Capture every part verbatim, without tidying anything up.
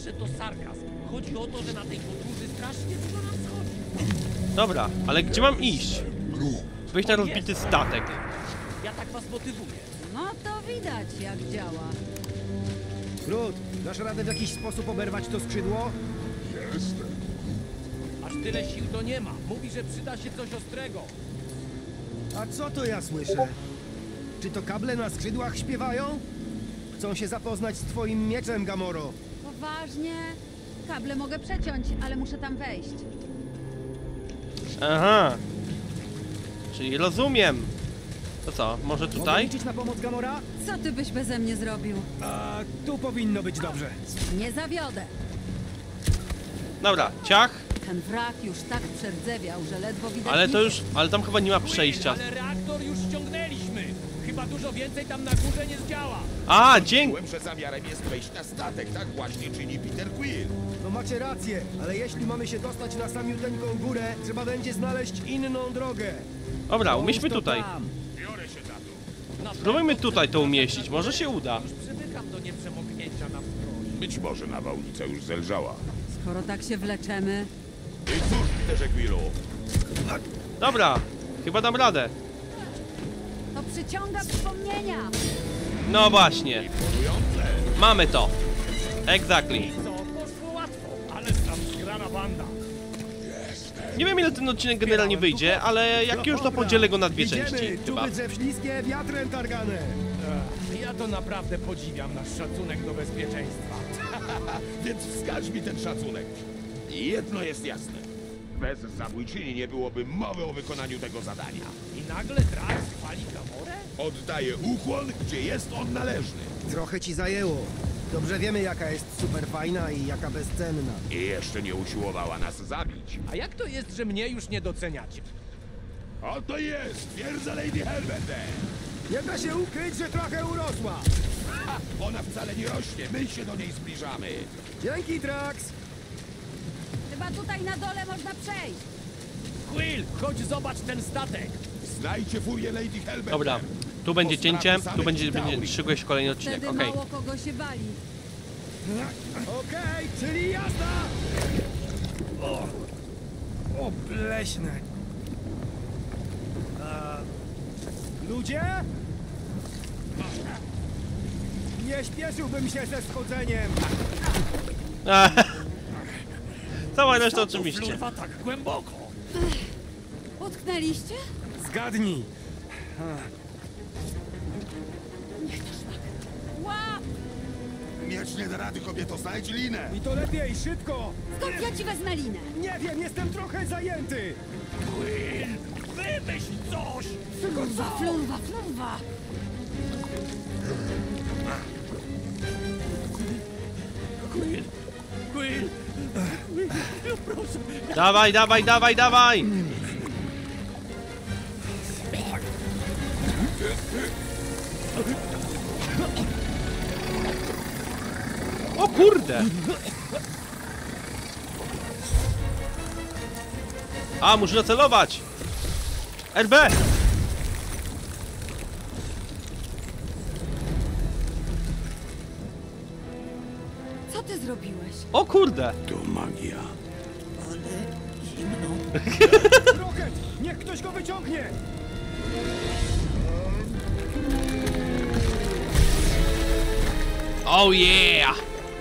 że to sarkazm. Chodzi o to, że na tej podróży strasznie dużo nam schodzi. Dobra, ale gdzie mam iść? Wejść na rozbity statek. Ja tak was motywuję. No to widać, jak działa. Grud, dasz radę w jakiś sposób oberwać to skrzydło? Aż tyle sił to nie ma. Mówi, że przyda się coś ostrego. A co to ja słyszę? Czy to kable na skrzydłach śpiewają? Chcą się zapoznać z twoim mieczem, Gamoro. Poważnie? Kable mogę przeciąć, ale muszę tam wejść. Aha. Czyli rozumiem. To co, może Mogę tutaj? liczyć na pomoc Gamora? Co ty byś beze mnie zrobił? A tu powinno być dobrze. Nie zawiodę. Dobra, ciach. Ten wrak już tak przerdzewiał, że ledwo widać. Ale to nic. już, ale tam chyba nie ma przejścia. Ale reaktor już ściągnęliśmy. Chyba dużo więcej tam na górze nie zdziała. A, dzięki. Czułem, że zamiarem jest wejść na statek, tak właśnie czyni Peter Quill. No macie rację, ale jeśli mamy się dostać na samiuteńką górę, trzeba będzie znaleźć inną drogę. Dobra, umieśćmy To tutaj. tam. Biorę się za to. Na Spróbujmy pewno tutaj to chcemy umieścić, zaczynać może od się tego. uda. Już przymykam do nieprzemoknięcia na wprost. Być może nawałnica już zelżała. Skoro tak się wleczemy. I cóż, Peterze Quillu? Dobra, chyba dam radę. To przyciąga wspomnienia. No właśnie, Imponujące. mamy to. Exactly. Co? Poszło łatwo, ale tam zgrana banda. Nie wiem ile ten odcinek generalnie wyjdzie, ale jak już to podzielę go na dwie Idziemy, części chyba. czuby drzew śliskie, wiatrem targane. Ech, ja to naprawdę podziwiam nasz szacunek do bezpieczeństwa. Więc wskaż mi ten szacunek. Jedno jest jasne. Bez zabójczyni nie byłoby mowy o wykonaniu tego zadania. I nagle Drax chwali Gamorę? Oddaję ukłon, gdzie jest on należny. Trochę ci zajęło. Dobrze wiemy, jaka jest super fajna i jaka bezcenna. I jeszcze nie usiłowała nas zabić. A jak to jest, że mnie już nie doceniacie? Oto jest twierdza Lady Hellbender. Nie da się ukryć, że trochę urosła. Ha! Ona wcale nie rośnie, my się do niej zbliżamy. Dzięki, Drax. Chyba tutaj na dole można przejść. Quill, chodź zobacz ten statek. Znajdźcie furię Lady Hellbender. Dobra, tu będzie Po straty cięcie, tu samych będzie, Chitauri. będzie szykujesz kolejny odcinek, Wtedy okej. mało kogo się bali. Okej, czyli jazda! O, obleśne. A, ludzie? Nie śpieszyłbym się ze schodzeniem. Cała reszta Co to oczywiście. flurwa tak głęboko? Utknęliście? Zgadnij. Łap! Miecz nie da rady, kobieto, znajdź linę. I to lepiej, szybko. Skąd ja ci wezmę linę? Nie wiem, jestem trochę zajęty. Quill, wymyśl coś! Flurwa, flurwa, flurwa! Quill, Quill, Quill, no proszę. Dawaj, dawaj, dawaj, dawaj! O kurde! A, muszę nacelować! R B! Co ty zrobiłeś? O kurde! To magia. Rocket, niech ktoś go wyciągnie. Oh yeah!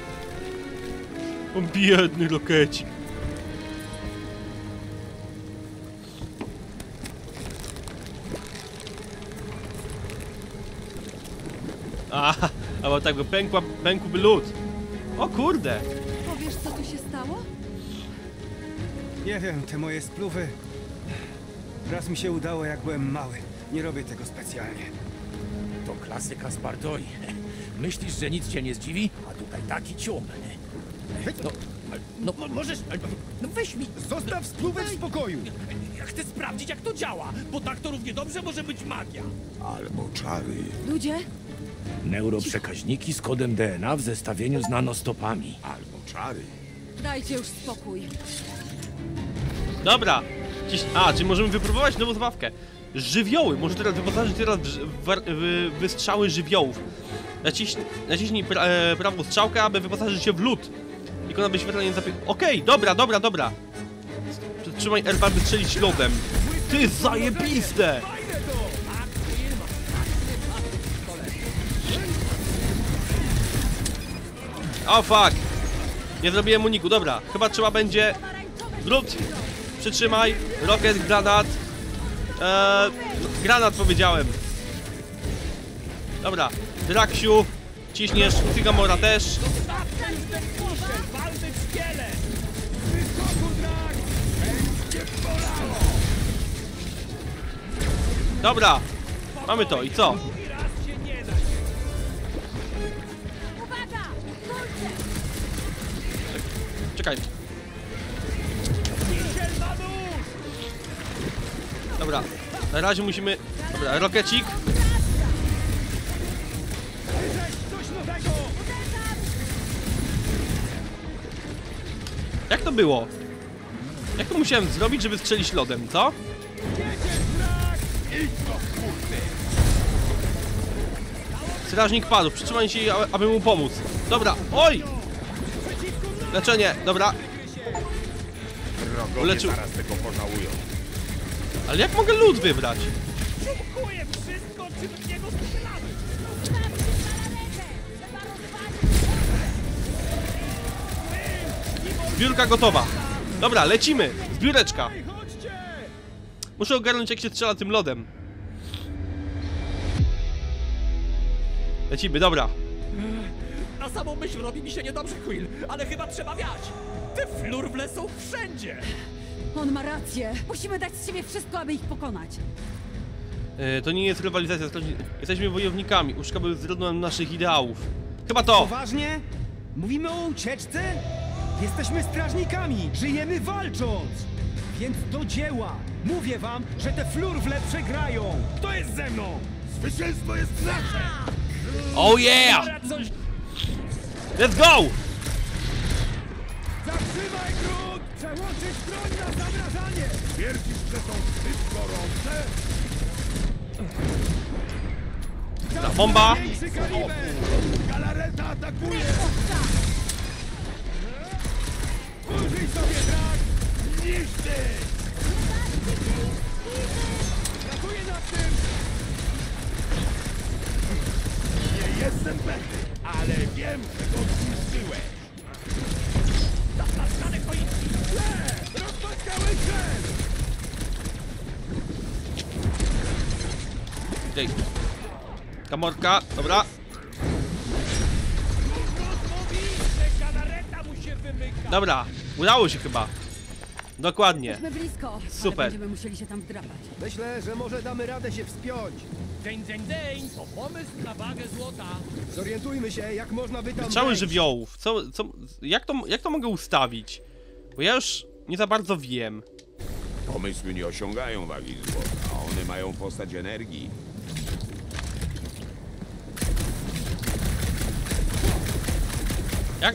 O biedny Rokecik. Aha, a bo tak by pękła, pękłby lód. O kurde! Powiesz, co tu się stało? Nie wiem, te moje spluwy. Raz mi się udało, jak byłem mały. Nie robię tego specjalnie. To klasyka z Bardoi. Myślisz, że nic cię nie zdziwi? A tutaj taki cium. No, no mo- możesz... No weź mi... Zostaw spluwę w spokoju. Ja chcę sprawdzić, jak to działa, bo tak to równie dobrze może być magia. Albo czary. Ludzie? Neuroprzekaźniki z kodem D N A w zestawieniu z nanostopami. Albo czary. Dajcie już spokój. Dobra! Dziś... A, czyli możemy wypróbować nową zabawkę. Żywioły! Może teraz wyposażyć teraz w, ży- w, war- w wystrzały żywiołów. Naciśnij, naciśnij pra, e, prawą strzałkę, aby wyposażyć się w lód. Ikona wyświetlenia zapie... Okej, dobra, dobra, dobra. Przytrzymaj R, by strzelić lodem. Ty, zajebiste! O, fuck! Nie zrobiłem uniku, dobra. Chyba trzeba będzie... Drut! Przytrzymaj. Rocket, granat. Eee, granat powiedziałem. Dobra. Draksiu. Ciśniesz. Ty, Gamora też. Dobra. Mamy to. I co? Czekaj. Dobra, na razie musimy... Dobra, rokecik. Jak to było? Jak to musiałem zrobić, żeby strzelić lodem, co? Strażnik padł, przytrzymaj się, aby mu pomóc. Dobra, oj! Leczenie, dobra. Wrogowie Uleczył. zaraz tego pożałują. Ale jak mogę lód wybrać? Dziękuję wszystko, czym w niego strzelamy. Zbiórka gotowa. Dobra, lecimy. Zbióreczka. Muszę ogarnąć, jak się strzela tym lodem. Lecimy, dobra. Na samą myśl robi mi się niedobrze, Quill, ale chyba trzeba wiać. Te flurwle są wszędzie. On ma rację. Musimy dać z siebie wszystko, aby ich pokonać. Yy, to nie jest rywalizacja, jesteśmy wojownikami. Uszka były źródłem naszych ideałów. Chyba to! Poważnie? Mówimy o ucieczce? Jesteśmy strażnikami, żyjemy walcząc! Więc do dzieła! Mówię wam, że te flurwle przegrają! Kto jest ze mną? Zwycięstwo jest nasze! Oh yeah! Let's go! Zatrzymaj grunt! Przełączyć broń na zamrażanie! Twierdzisz, że są zbyt gorące? Ta bomba! Większy kaliber! Galareta atakuje! Użyj sobie drak! Niszczy! Pracuję nad tym! Nie jestem pewny, ale wiem, że go zniszczyłeś. Zapraszamy policji. Rozpaskałeś się! Ej. Kamorka, dobra. Mówi, że galareta mu się wymyka. Dobra, udało się chyba. Dokładnie. Jesteśmy blisko. Super. Ale będziemy musieli się tam wdrapać. Myślę, że może damy radę się wspiąć. Dzień, dzień, dzień. To pomysł na wagę złota. Zorientujmy się, jak można by tam Strzały wejść. żywiołów. Co, co, jak, to, jak to mogę ustawić? Bo ja już nie za bardzo wiem. Pomysły nie osiągają wagi złota, a one mają postać energii. Jak?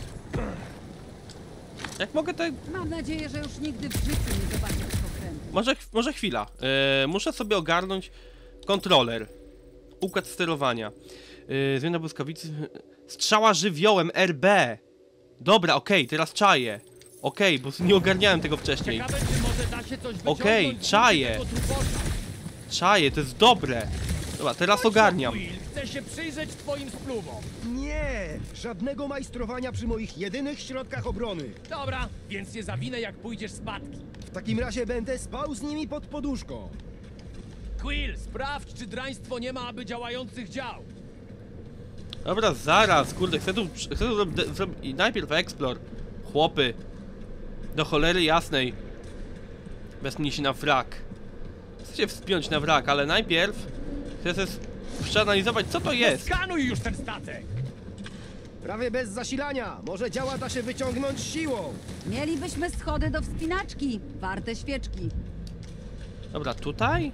Jak mogę te... Mam nadzieję, że już nigdy w życiu nie zobaczę tych okrętów. Może, może chwila. Yy, muszę sobie ogarnąć kontroler. Układ sterowania. Yy, zmiana błyskawicy. Strzała żywiołem R B. Dobra, okej, okay, teraz czaję. Okej, okay, bo nie ogarniałem tego wcześniej. Ciekawe, czy może da się coś Okej, wyciągnąć z czaję. tego trupota. Czaję, to jest dobre. Dobra, teraz ogarniam. Quill, chcę się przyjrzeć twoim spluwom. Nie! Żadnego majstrowania przy moich jedynych środkach obrony. Dobra, więc nie zawinę, jak pójdziesz spadki. W takim razie będę spał z nimi pod poduszką. Quill, sprawdź, czy draństwo nie ma aby działających dział. Dobra, zaraz, kurde, chcę tu, chcę tu zrobić najpierw explore. Chłopy. Do cholery jasnej. Wespnij się na wrak. Chcę się wspiąć na wrak, ale najpierw chcę sobie przeanalizować, co to jest. Skanuj już ten statek. Prawie bez zasilania. Może działa da się wyciągnąć siłą. Mielibyśmy schody do wspinaczki. Warte świeczki. Dobra, tutaj?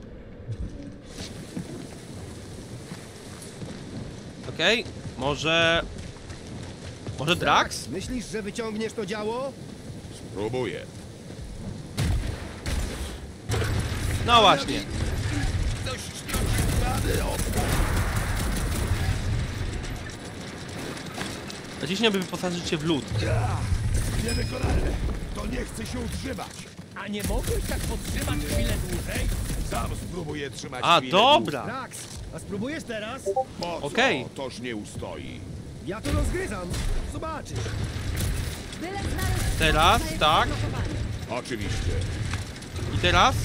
Okej, okay. Może... Może Drax? Myślisz, że wyciągniesz to działo? Próbuję. No właśnie. Naciśnij, aby wyposażyć się w lód. Niewykonalne. To nie chce się utrzymać. A nie mogłeś tak podtrzymać chwilę dłużej? Sam spróbuję trzymać A, chwilę dobra. Rax, a spróbujesz teraz? dłużej. Po co? Okej. Toż nie ustoi. Ja to rozgryzam. Zobaczysz. Byle znaleźć Teraz, sposób na jego tak. zablokowanie. Oczywiście. I teraz?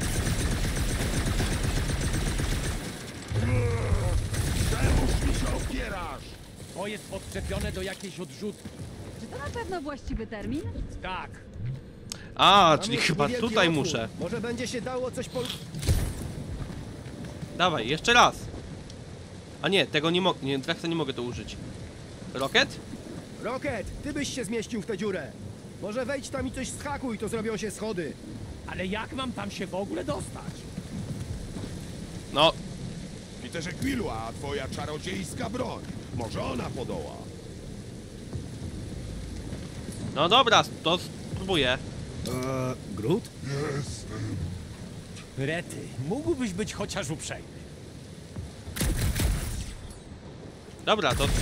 Czemuż mi się opierasz? To jest podczepione do jakiejś odrzutki. Czy to na pewno właściwy termin? Tak. A, Tam czyli jest chyba niewielki tutaj otwór. muszę. Może będzie się dało coś po... Dawaj, jeszcze raz. A nie, tego nie mogę, nie, Draxa nie mogę to użyć. Rocket? Rocket, ty byś się zmieścił w tę dziurę. Może wejdź tam i coś schakuj, to zrobią się schody. Ale jak mam tam się w ogóle dostać? No, Peterze Quillu, a twoja czarodziejska broń. Może ona podoła. no dobra, to spróbuję. Eee, Groot? Rety, mógłbyś być chociaż uprzejmy. Dobra, to...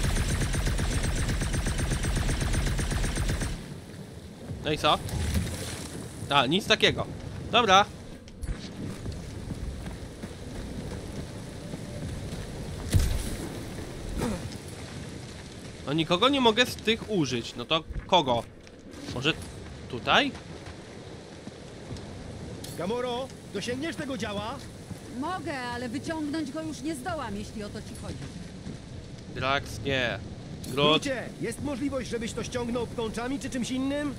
No i co? A, nic takiego. Dobra. No nikogo nie mogę z tych użyć. No to kogo? Może tutaj? Gamoro, dosięgniesz tego działa? Mogę, ale wyciągnąć go już nie zdołam, jeśli o to ci chodzi. Drax, nie. Groot. Groocie, jest możliwość, żebyś to ściągnął pnączami czy czymś innym?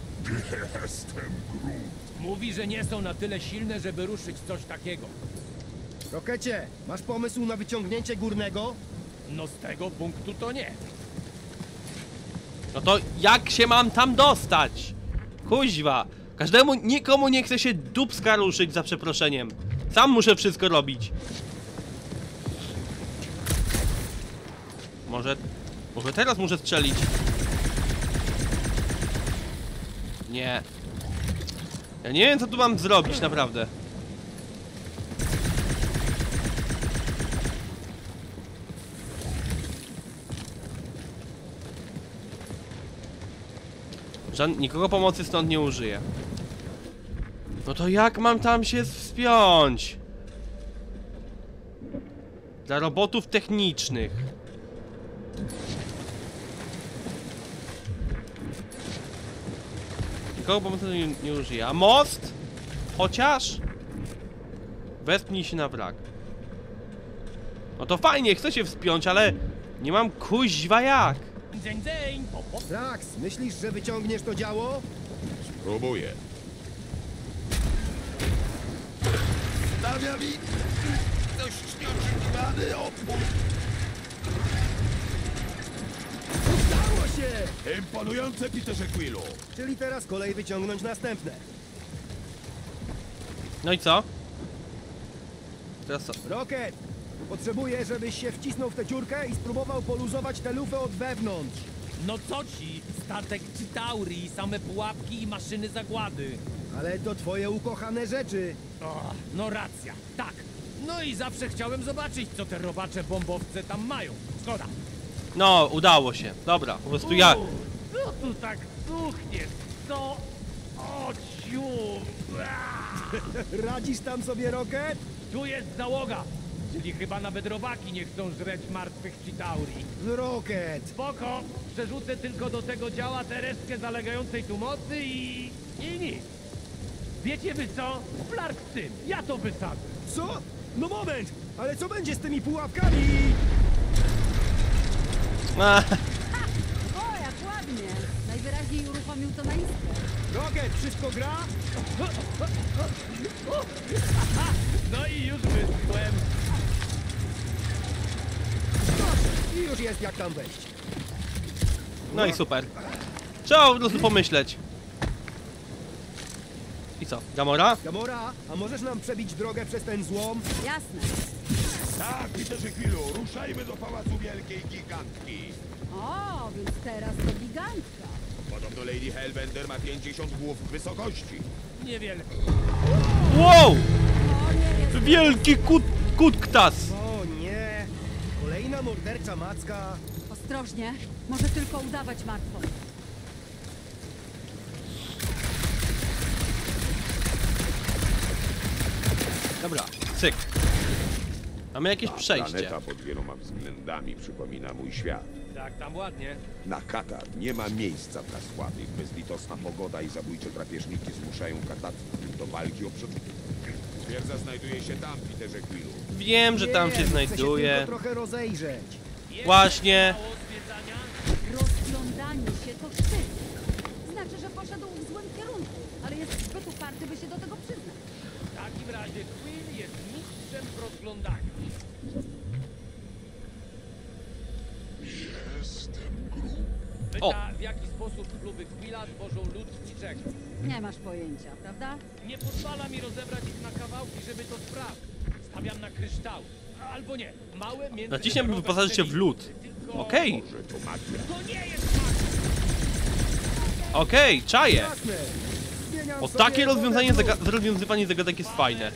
Mówi, że nie są na tyle silne, żeby ruszyć coś takiego. Rokecie, masz pomysł na wyciągnięcie górnego? No z tego punktu to nie. No to jak się mam tam dostać? Kuźwa. Każdemu, nikomu nie chce się dupska ruszyć, za przeproszeniem. Sam muszę wszystko robić. Może... Może teraz muszę strzelić. Nie. Ja nie wiem, co tu mam zrobić, naprawdę. Żad... Nikogo pomocy stąd nie użyję. No to jak mam tam się wspiąć? Dla robotów technicznych. Nikogo pomocy nie, nie użyję. A most? Chociaż? Wespnij się na wrak. No to fajnie, chcę się wspiąć, ale nie mam kuźwa jak. Dzień, dzień, po, po. Rax, myślisz, że wyciągniesz to działo? Próbuję. Stawia mi dość nieoczekiwany opór. Udało się! Imponujące, Peterze Quillu. Czyli teraz kolej wyciągnąć następne. No i co? Teraz co? Rocket, potrzebuję, żebyś się wcisnął w tę dziurkę i spróbował poluzować tę lufę od wewnątrz. No co ci? Statek Chitauri, same pułapki i maszyny zagłady. Ale to twoje ukochane rzeczy. O, no racja, tak. No i zawsze chciałem zobaczyć, co te robacze bombowce tam mają. Szkoda. No, udało się. Dobra, po prostu ja... U, Co tu tak suchnie? Co? O ciu! Radzisz tam sobie, Rocket? Tu jest załoga. Czyli chyba nawet robaki nie chcą żreć martwych Chitauri. Rocket! Spoko, przerzucę tylko do tego działa tę resztkę zalegającej tu mocy i... i nic. Wiecie wy co? Flark z tym, ja to wysadzę. Co? No moment! Ale co będzie z tymi pułapkami? A, O, jak ładnie! Najwyraźniej uruchomił to na iskrę. Rocket, wszystko gra? No i już wyschłem. I już jest jak tam wejść. no i super. Trzeba po prostu pomyśleć. I co? Gamora? Gamora, a możesz nam przebić drogę przez ten złom? Jasne. Tak, Peterze Quillu, ruszajmy do Pałacu Wielkiej Gigantki. O, więc teraz to gigantka. Podobno Lady Hellbender ma pięćdziesiąt głów wysokości. Niewiele. Wow! O, nie jest... Wielki kut, kutktas! O nie! Kolejna mordercza macka. Ostrożnie, może tylko udawać martwą. Dobra, cyk. Mamy jakieś Ta przejście. planeta pod wieloma względami przypomina mój świat. Tak, tam ładnie. Na Katar nie ma miejsca dla słabych. Bezlitosna pogoda i zabójcze drapieżniki zmuszają katatów do walki o przetrwanie. Twierdza znajduje się tam, Peterze Quillu. Wiem, że tam się Wiem, chcę znajduje. tylko trochę rozejrzeć. Właśnie. Rozglądanie się to szczyt. Znaczy, że poszedł w złym kierunku, ale jest zbyt uparty, by się do tego przyznać. W takim razie Quill jest mistrzem w rozglądaniu. Pyta, w jaki sposób kluby Quilla tworzą lud niczego. Nie masz pojęcia, prawda? Nie pozwala mi rozebrać ich na kawałki, żeby to sprawdzić. Stawiam na kryształ. Albo nie, małe między... Naciśnij, by wyposażyć się w lód. Okej, Może to magia. To nie jest magia! okej, czaję. Jasne. Zmieniam O, sobie takie rozwiązanie wodę w zaga- rozwiązywanie zagadek jest fajne.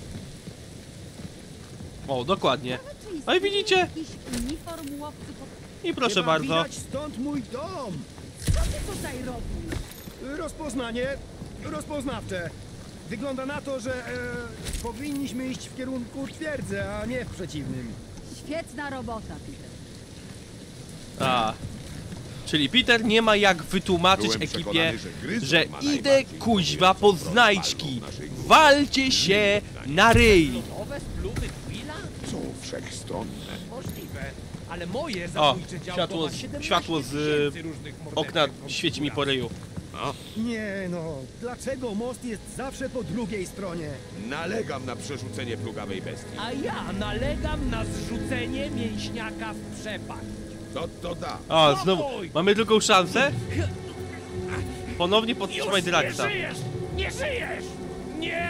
O, dokładnie. Czyli No i widzicie? Jakiś uniform łowcy pod... I proszę Chyba bardzo. Widać stąd mój dom. Co ty tutaj robisz? Rozpoznanie rozpoznawcze. Wygląda na to, że e, powinniśmy iść w kierunku twierdzy, a nie w przeciwnym. Świetna robota, Peter. A. Czyli Peter nie ma jak wytłumaczyć Byłem ekipie, przekonany, że Gryzon że ma idę najbardziej kuźwa po rozwalną znajdźki. naszej grupy. Walcie się na ryj. Nowe spluwy Quilla? Są wszechstronne. Możliwe. Ale moje O, zabójcze działko światło ma z- siedemnaście światło z tysięcy różnych okna mordeczek świeci mi po ryju. Nie no, dlaczego most jest zawsze po drugiej stronie? Nalegam na przerzucenie plugawej bestii. A ja nalegam na zrzucenie mięśniaka w przepaść. Co to da? O, znowu. Mamy drugą szansę? Ponownie podtrzymaj Już nie Draxa. żyjesz! Nie żyjesz! Nie!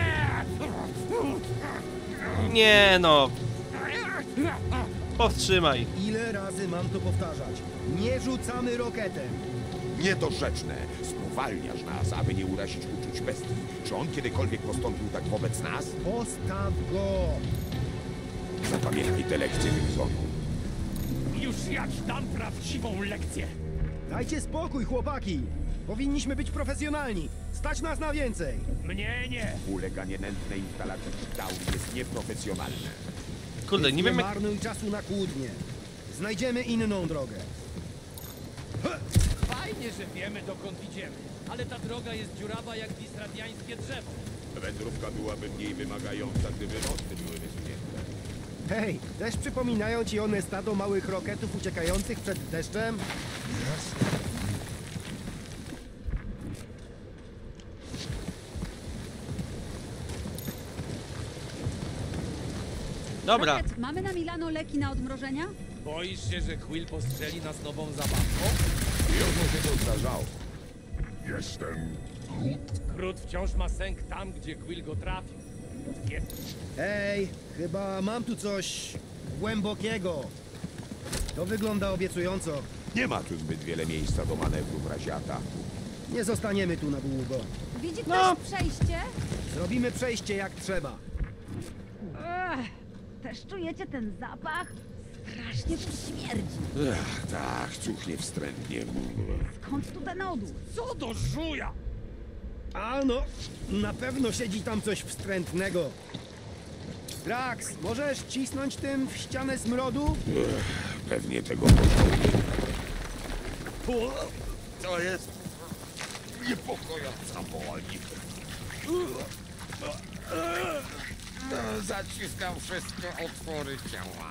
Nie no, powstrzymaj. Ile razy mam to powtarzać? Nie rzucamy rokietem. Niedorzeczne. Spowalniasz nas, aby nie urazić uczuć bestii. Czy on kiedykolwiek postąpił tak wobec nas? Postaw go. Zapamiętaj tę lekcję, Gryzonu. Już ja ci dam prawdziwą lekcję! Dajcie spokój, chłopaki. Powinniśmy być profesjonalni. Stać nas na więcej. Mnie nie! Uleganie nędznej instalacji ształu jest nieprofesjonalne. Kurde, nie wiem jak... marnuj czasu na kłótnie. Znajdziemy inną drogę. Fajnie, że wiemy, dokąd idziemy. Ale ta droga jest dziurawa jak disradiańskie drzewo. Wędrówka byłaby mniej wymagająca, gdyby mosty były wysunięte. Hej, też przypominają ci one stado małych roketów uciekających przed deszczem? Dobra, Rocket, mamy na Milano leki na odmrożenia? Boisz się, że Quill postrzeli nas nową zabawką? Już mu się to zdarzało. Krót wciąż ma sęk tam, gdzie Quill go trafił. Nie. Hej, chyba mam tu coś głębokiego. To wygląda obiecująco. Nie ma tu zbyt wiele miejsca do manewru w razie ataku. Nie zostaniemy tu na długo. Widzi ktoś No. przejście? Zrobimy przejście jak trzeba. Ech, też czujecie ten zapach? Strasznie tu śmierdzi. Ech, tak, cuchnie wstrętnie. Skąd tu ten odór? Co do żuja! A no, na pewno siedzi tam coś wstrętnego. Drax, możesz cisnąć tym w ścianę smrodu? Pewnie tego pożałuję. To jest niepokojąca boli. Zaciskam wszystkie otwory ciała.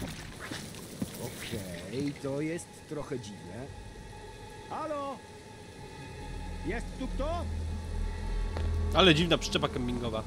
Okej, to jest trochę dziwne. Halo? Jest tu kto? ale dziwna przyczepa kempingowa.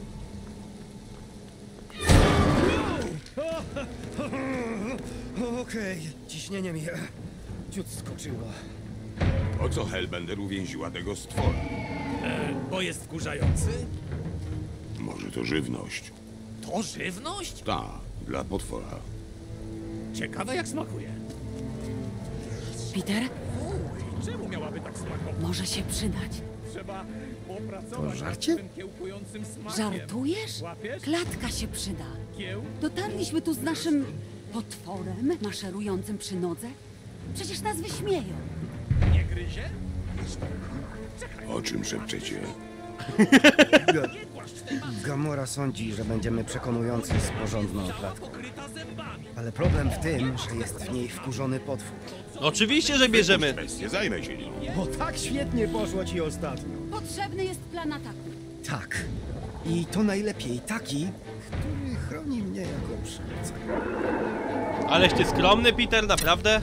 Okej, ciśnienie mi e, ciut skoczyło. Po co Hellbender uwięziła tego stwora? Bo jest wkurzający? Może to żywność? To żywność? Ta, dla potwora. Ciekawe jak smakuje. Peter, Uj, czemu miałaby tak smakować? może się przydać. Trzeba popracować nad żarcie? tym kiełkującym smakiem. Żartujesz? Łapiesz? Klatka się przyda. Kieł? Dotarliśmy tu z naszym potworem maszerującym przy nodze. Przecież nas wyśmieją. Nie gryzie? O czym szepczecie? Nie głaszcz tej matki. Gamora Nora sądzi, że będziemy przekonujący z porządną klatką. Ale problem w tym, że jest w niej wkurzony potwór. Oczywiście, że bierzemy. Nie zajmę się nią. Bo tak świetnie poszło ci ostatnio. Potrzebny jest plan ataku. Tak. I to najlepiej taki, który chroni mnie jako przywódcę. Aleś ty skromny, Peter, naprawdę?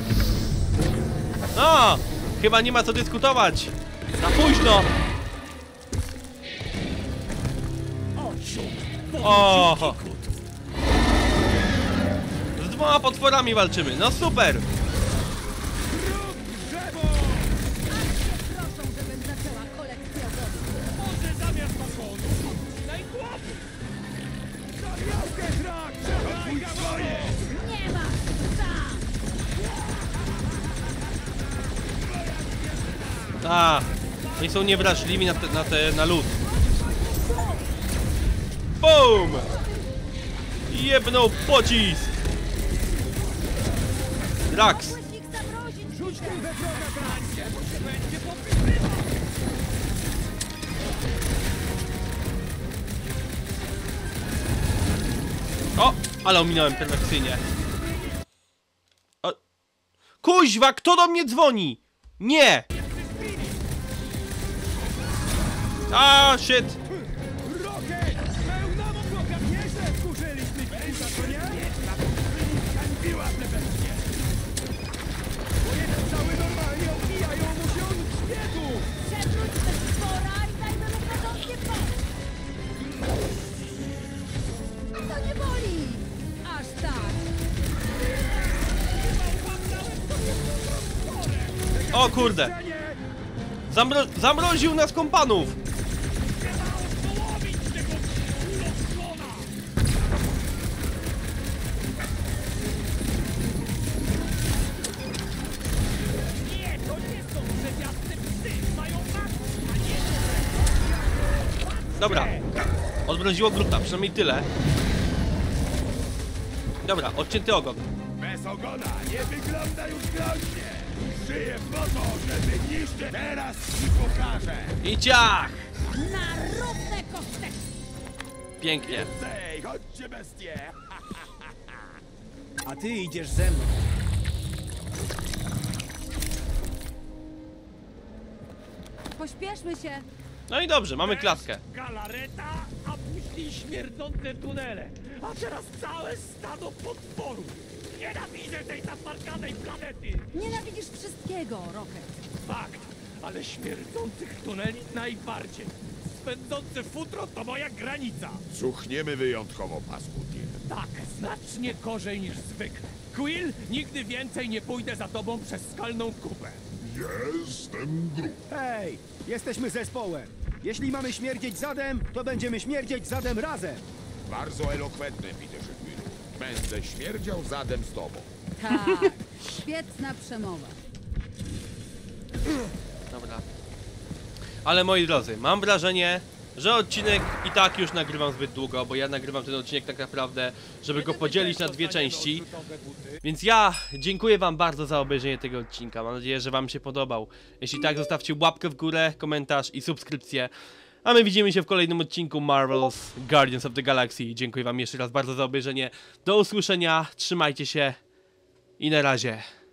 No! Chyba nie ma co dyskutować. Za późno! O! Z dwoma potworami walczymy, no super! Proszę, żebym zaczęła kolekcję ogonów. Może zamiast fasonu, daj chłopy! Nie ma psa! A, oni są niewrażliwi na te, na te, na lód. BOOM! Jebnął pocisk! Drax! Mogłeś ich zamrozić, Rzuć tym we wroga, Drax! Będzie popytywał! O! Ale ominąłem perfekcyjnie. O. Kuźwa, kto do mnie dzwoni? Nie! A, shit! Rocket! Pełna obłoga! Nieźle wkurzyliśmy Krzyża, co nie? Biła te bestie! Bo jeden cały normalnie odbijają mu się od śmiechu! przewróć te stwora i dajmy mu porządnie po. To nie boli! Aż tak! O kurde! Zamro zamroził nas kompanów! Nie, to nie są drzewiaste psy! Mają matki, a nie... Dobra. Odmroziło gruta, przynajmniej tyle. Dobra, odcięty ogon. Bez ogona nie wygląda już groźnie. Żyję po to, żeby niszczyć. Teraz ci pokażę. I ciach! Na równe kosteczki! Pięknie. Ej, chodźcie bestie. A ty idziesz ze mną. Pośpieszmy się! No i dobrze, mamy klatkę. Galareta, a później śmierdzące tunele. A teraz całe stado potworów. Nienawidzę tej zasmarkanej planety. Nienawidzisz wszystkiego, Rocket. Fakt, ale śmierdzących tuneli najbardziej. Spędzące futro to moja granica. Cuchniemy wyjątkowo paskudnie. Tak, znacznie gorzej niż zwykle. Quill, nigdy więcej nie pójdę za tobą przez skalną kupę. Jestem Groot. Hej, jesteśmy zespołem. Jeśli mamy śmierdzieć zadem, to będziemy śmierdzieć zadem razem. Bardzo elokwentne, Peterze Quillu. Będę śmierdział zadem z tobą. Tak, świetna przemowa. Dobra. Ale moi drodzy, mam wrażenie, że odcinek i tak już nagrywam zbyt długo, bo ja nagrywam ten odcinek tak naprawdę, żeby go podzielić na dwie części. Więc ja dziękuję wam bardzo za obejrzenie tego odcinka. Mam nadzieję, że wam się podobał. Jeśli tak, zostawcie łapkę w górę, komentarz i subskrypcję. A my widzimy się w kolejnym odcinku Marvel's Guardians of the Galaxy. Dziękuję wam jeszcze raz bardzo za obejrzenie. Do usłyszenia, trzymajcie się i na razie.